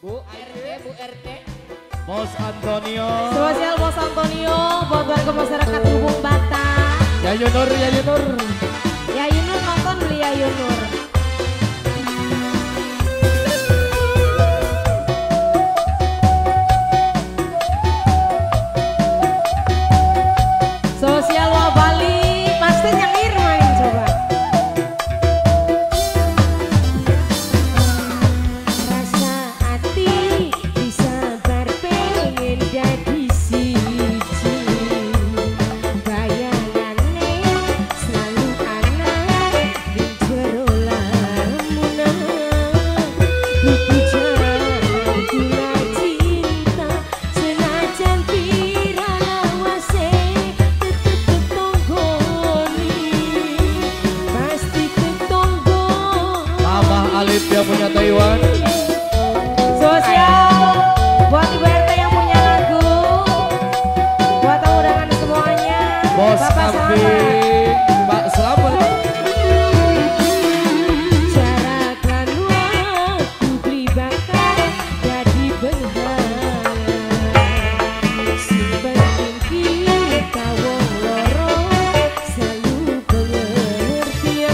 Bu RT, Bu RT. Bos Antonio. Spesial Bos Antonio buat warga masyarakat Hubung Bata. Ya Yunur, ya Yunur. Ya Yunur nonton beli ya Yunur. Sosial Wabali pasti yang main coba. Rasa hati bisa berpengen jadi siji. Bayangane selalu anak di jero lamunan. Pujian gula cinta senajan pira lawase. Alif yang punya Taiwan. Sosial buat Ibu RT yang punya lagu. Buat tamu undangan semuanya. Bos Bapak Abi, Pak Selamat. Jarakkan waktu beli bakar jadi berhala. Simpen kita wong loro selalu pengertian.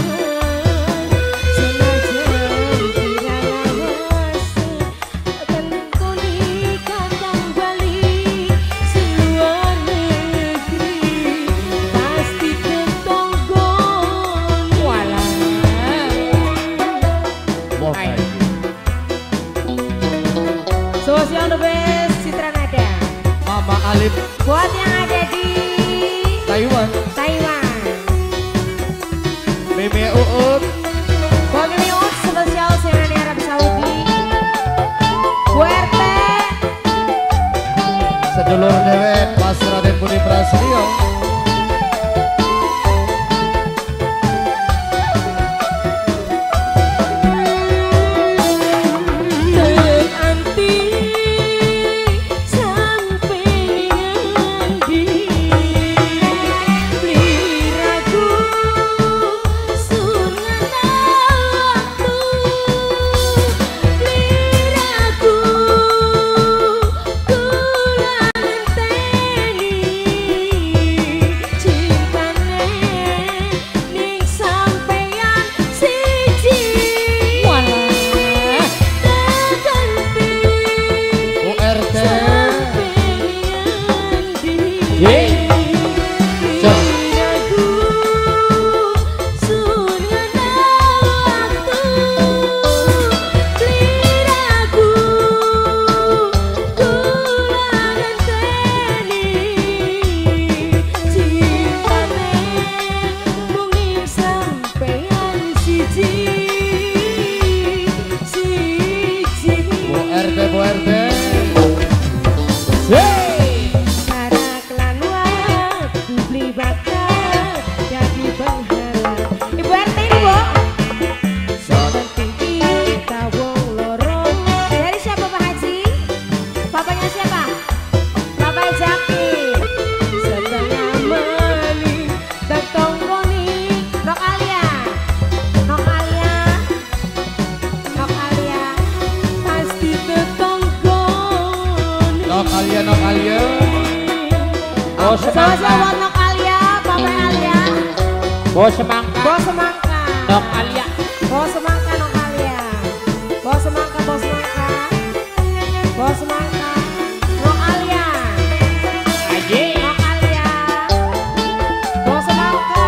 Sosial the best Citra Nada. Mama Alif Buat yang ada di Taiwan. Taiwan. Meme Uut. Buat Mimi Ut spesial CNN Arab Saudi. Bu RT. Sedulur dewek Mas Raden Budi Prasetyo. Sosial buat Nok Alia, Papa Alia. Bos Semangka. Bos Semangka. Nok Alia. Bos Semangka Nok Alia. Bos Semangka, Bos Semangka. Bos Semangka. Nok Alia. Aji. Nok Alia. Bos Semangka.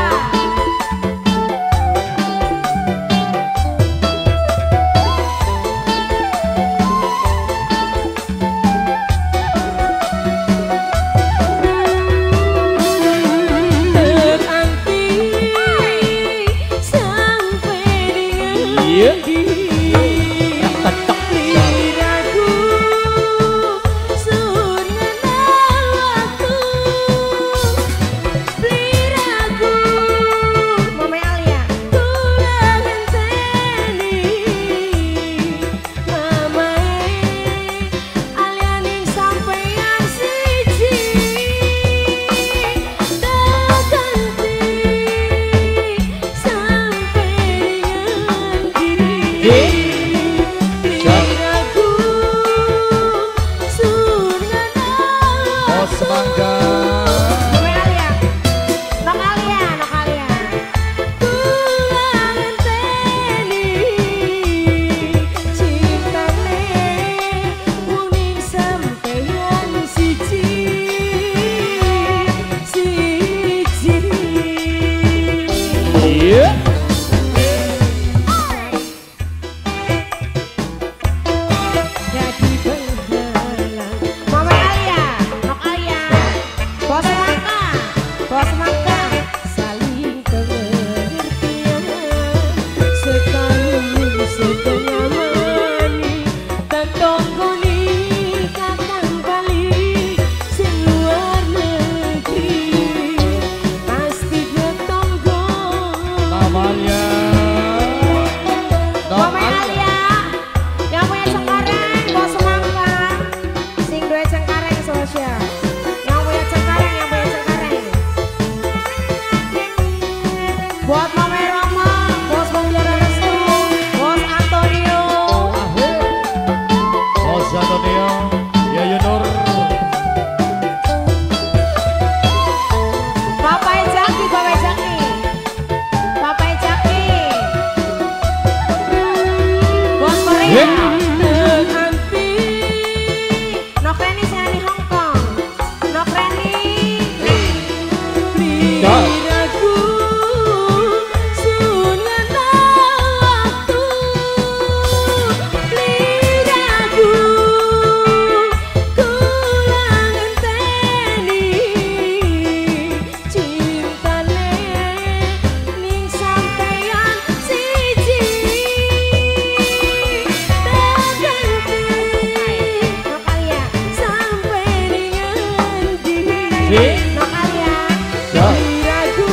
Ih. Nokalia. Yo. Ragu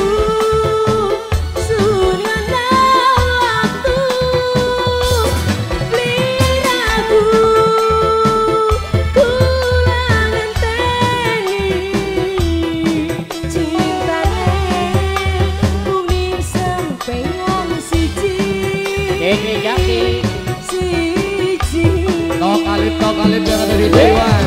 suryana waktu beli ragu kula ngenteni cintane mung sampeyan siji Jaki. siji Nok Alip yang ada di Taiwan.